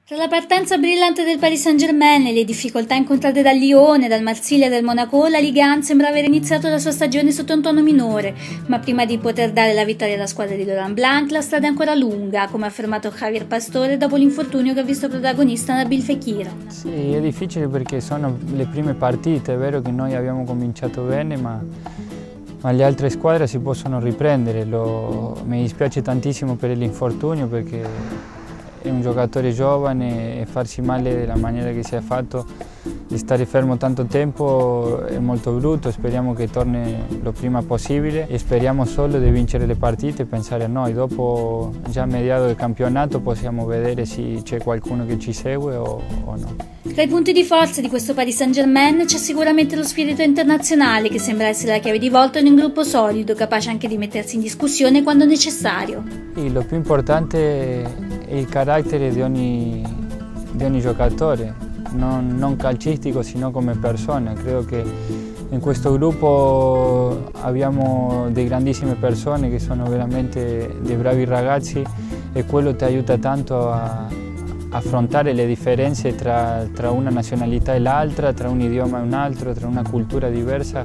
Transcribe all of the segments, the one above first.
Tra la partenza brillante del Paris Saint-Germain e le difficoltà incontrate dal Lione, dal Marsiglia e dal Monaco, la Ligue 1 sembra aver iniziato la sua stagione sotto un tono minore, ma prima di poter dare la vittoria alla squadra di Laurent Blanc la strada è ancora lunga, come ha affermato Javier Pastore dopo l'infortunio che ha visto protagonista Nabil Fekir. Sì, è difficile perché sono le prime partite, è vero che noi abbiamo cominciato bene, ma le altre squadre si possono riprendere. Mi dispiace tantissimo per l'infortunio perché è un giocatore giovane e farsi male della maniera che si è fatto, di stare fermo tanto tempo è molto brutto. Speriamo che torni lo prima possibile e speriamo solo di vincere le partite e pensare a noi. Dopo, già a mediato del campionato, possiamo vedere se c'è qualcuno che ci segue o no. Tra i punti di forza di questo Paris Saint-Germain c'è sicuramente lo spirito internazionale, che sembra essere la chiave di volta in un gruppo solido, capace anche di mettersi in discussione quando necessario. Sì, lo più importante è il carattere di ogni giocatore, non calcistico, sino come persona. Credo che in questo gruppo abbiamo delle grandissime persone che sono veramente dei bravi ragazzi e quello ti aiuta tanto a affrontare le differenze tra una nazionalità e l'altra, tra un idioma e un altro, tra una cultura diversa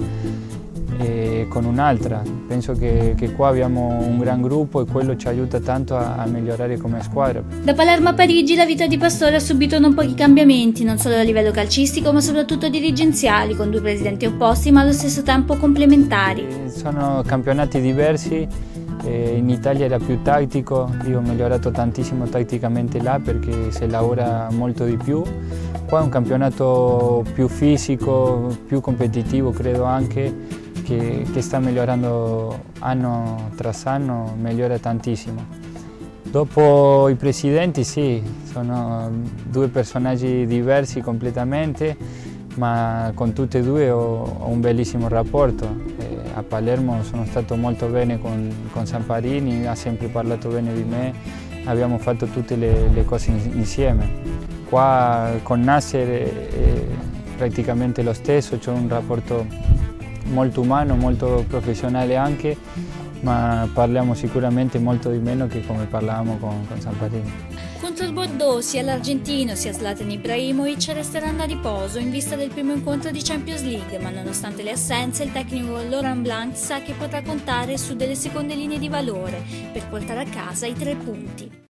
e con un'altra. Penso che qua abbiamo un gran gruppo e quello ci aiuta tanto a migliorare come squadra. Da Palermo a Parigi la vita di Pastore ha subito non pochi cambiamenti, non solo a livello calcistico ma soprattutto dirigenziali, con due presidenti opposti ma allo stesso tempo complementari. Sono campionati diversi. In Italia era più tattico, io ho migliorato tantissimo tatticamente là perché si lavora molto di più. Qua è un campionato più fisico, più competitivo, credo anche, che sta migliorando anno tras anno, migliora tantissimo. Dopo i presidenti sì, sono due personaggi diversi completamente, ma con tutti e due ho un bellissimo rapporto. A Palermo sono stato molto bene con Samparini, ha sempre parlato bene di me, abbiamo fatto tutte le cose insieme. Qua con Nasser è praticamente lo stesso, c'è un rapporto molto umano, molto professionale anche, ma parliamo sicuramente molto di meno che come parlavamo con Samparini. Contro il Bordeaux sia l'argentino sia Zlatan Ibrahimovic resteranno a riposo in vista del primo incontro di Champions League, ma nonostante le assenze il tecnico Laurent Blanc sa che potrà contare su delle seconde linee di valore per portare a casa i 3 punti.